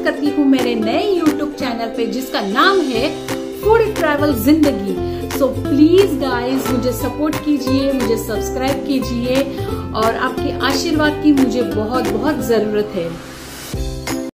करती हूँ मेरे नए यूट्यूब चैनल पे जिसका नाम है फूड ट्रैवल जिंदगी। सो प्लीज गाइज मुझे सपोर्ट कीजिए, मुझे सब्सक्राइब कीजिए और आपके आशीर्वाद की मुझे बहुत बहुत जरूरत है।